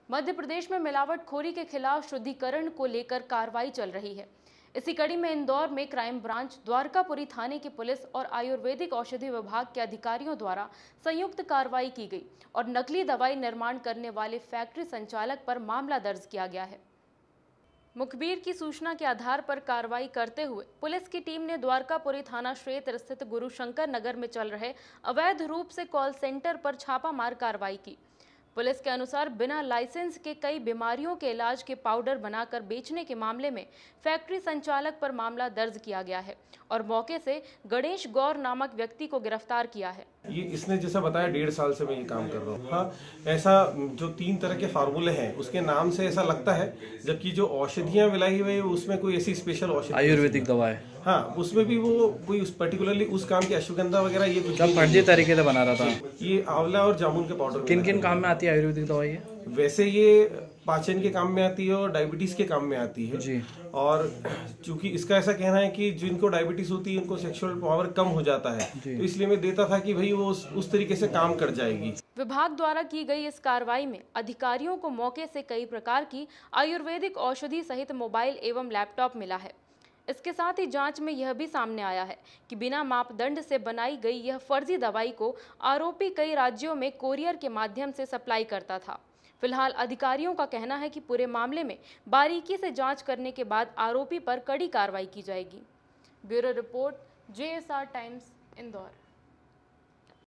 मध्य प्रदेश में मिलावटखोरी के खिलाफ शुद्धिकरण को लेकर कार्रवाई चल रही है। इसी कड़ी में इंदौर में क्राइम ब्रांच, द्वारकापुरी थाने की पुलिस और आयुर्वेदिक औषधि विभाग के अधिकारियों द्वारा संयुक्त कार्रवाई की गई और नकली दवाई निर्माण करने वाले फैक्ट्री संचालक पर मामला दर्ज किया गया है। मुखबिर की सूचना के आधार पर कार्रवाई करते हुए पुलिस की टीम ने द्वारकापुरी थाना क्षेत्र स्थित गुरुशंकर नगर में चल रहे अवैध रूप से कॉल सेंटर पर छापामार कार्रवाई की। पुलिस के अनुसार बिना लाइसेंस के कई बीमारियों के इलाज के पाउडर बनाकर बेचने के मामले में फैक्ट्री संचालक पर मामला दर्ज किया गया है और मौके से गणेश गौर नामक व्यक्ति को गिरफ्तार किया है। ये इसने जैसा बताया 1.5 साल से मैं ये काम कर रहा हूँ। हाँ, ऐसा जो 3 तरह के फार्मूले हैं उसके नाम से ऐसा लगता है, जबकि जो औषधियाँ मिलाई हुई है उसमें कोई ऐसी स्पेशल औषधि आयुर्वेदिक दवा है। हाँ, उसमें भी वो कोई उस पर्टिकुलरली उस काम की अश्वगंधा वगैरह ये कुछ फर्जी तरीके से बना रहा था। ये आंवला और जामुन के पाउडर किन किन काम में आती है आयुर्वेदिक दवाई है? वैसे ये पाचन के काम में आती है और डायबिटीज के काम में आती है जी। और चूंकि इसका ऐसा कहना है कि जिनको डायबिटीज होती है उनको सेक्सुअल पावर कम हो जाता है, तो इसलिए मैं देता था कि भाई वो उस तरीके से काम कर जाएगी। विभाग द्वारा की गई इस कार्रवाई में अधिकारियों को मौके से कई प्रकार की आयुर्वेदिक औषधि सहित मोबाइल एवं लैपटॉप मिला है। इसके साथ ही जांच में यह भी सामने आया है कि बिना मापदंड से बनाई गई यह फर्जी दवाई को आरोपी कई राज्यों में कोरियर के माध्यम से सप्लाई करता था। फिलहाल अधिकारियों का कहना है कि पूरे मामले में बारीकी से जांच करने के बाद आरोपी पर कड़ी कार्रवाई की जाएगी। Bureau report, JSR Times, Indore.